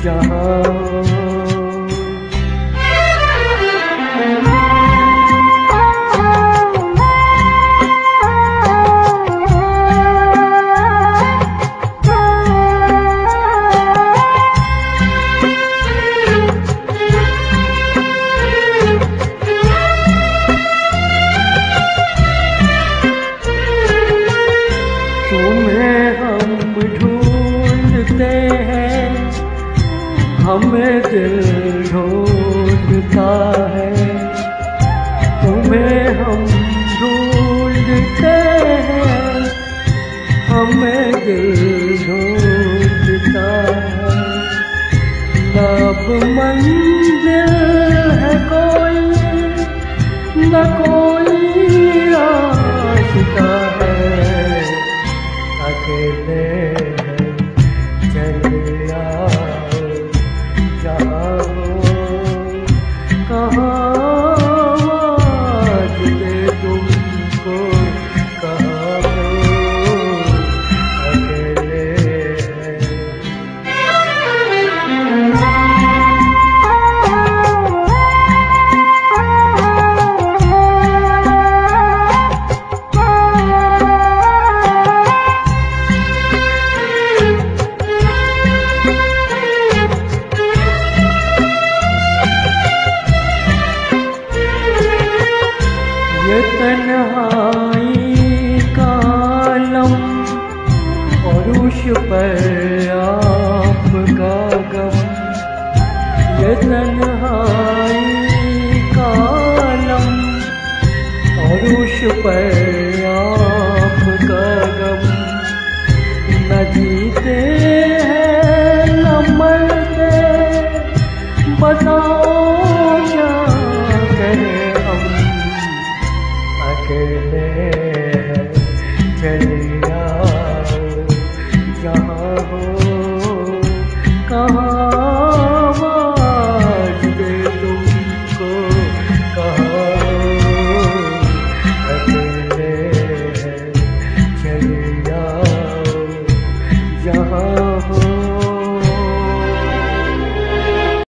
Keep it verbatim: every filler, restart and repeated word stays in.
जहाँ हमें दिल ढूंढता है, तुम्हें हम ढूंढते हैं, हमें दिल ढूंढता है। न अब मंजिल है कोई, न कोई रास्ता है, अकेले हैं चले आओ जहाँ हो, कहाँ आवाज़ दे तुमको, कहाँ हो, अकेले हैं। ये तन्हाई का आलम और उस पर आपका गम, ये तन्हाई का आलम और उस पर आपका गम, न जीते हैं न मरते, बताओ क्या करें हम, अकेले हैं चले आओ जहाँ हो, कहाँ आवाज़ दे तुमको, कहाँ हो, अकेले हैं चले आओ जहाँ